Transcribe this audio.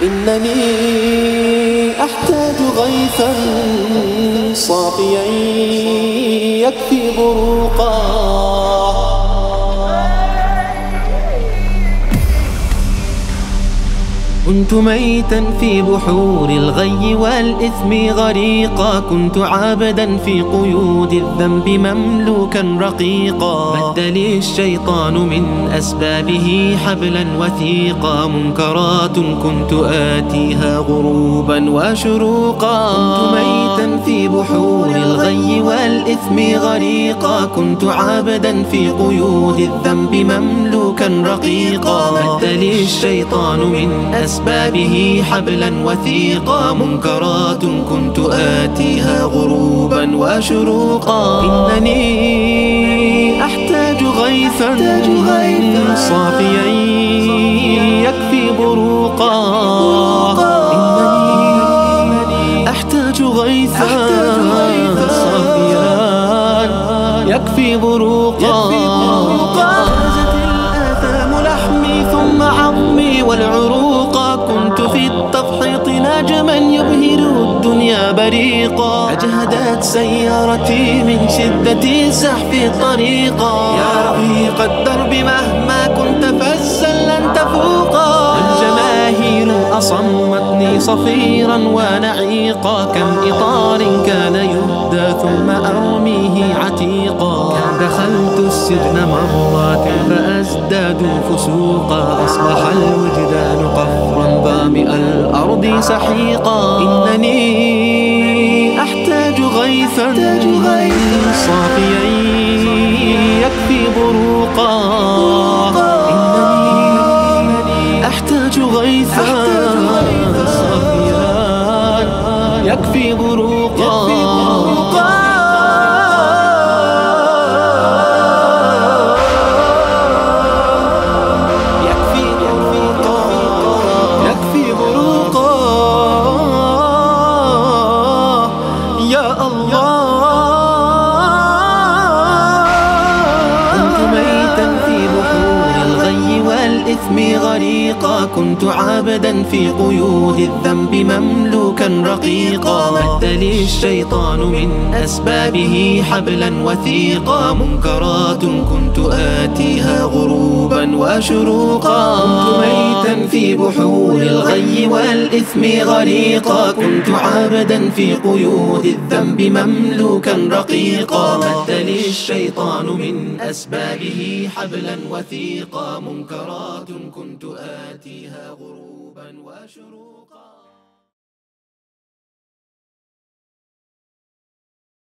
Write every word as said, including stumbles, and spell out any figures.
إنني أحتاج غيثا صافيا يكفي بروقا. كنت ميتا في بحور الغي والإثم غريقا، كنت عابدا في قيود الذنب مملوكا رقيقا. مد لي الشيطان من أسبابه حبلا وثيقا، منكرات كنت آتيها غروبا وشروقا. كنت ميتا في بحور الغي والإثم غريقا، كنت عابدا في قيود الذنب مملوكا رقيقا. مد لي الشيطان من أسبابه حبلا وثيقا، منكرات كنت آتيها غروبا وشروقا. إنني أحتاج غيثا صافيا يكفي بروقا. إنني أحتاج غيثا صافيا يكفي بروقا. غازت الآثام لحمي ثم عظمي والعروق، كنت في التفحيط نجما يبهر الدنيا بريقا. أجهدت سيارتي من شدة زحف طريقا، يا رفيق الدرب مهما كنت فزا لن تفوقا. الجماهير أصمتني صفيرا ونعيقا، كم إطار كان يهدى ثم أرميه عتيقا. دخلت السجن مرات فأزداد فسوقا، أصبح الوجدان قفرا ظامئ الأرض سحيقا. إنني أحتاج غيثا صافيا يكفي بروقا. إنني أحتاج غيثا صافيا يكفي بروقا. غريقا، كنت عابدا في قيود الذنب مملوكا رقيقا. مد لي الشيطان من أسبابه حبلا وثيقا، منكرات كنت آتيها غروبا وشروقا. كنت ميتا في بحور الغي والإثم غريقا، كنت عابدا في قيود الذنب مملوكا رقيقا. مد لي الشيطان من أسبابه حبلا وثيقا، منكرات كنت آتيها غروبا وشروقا.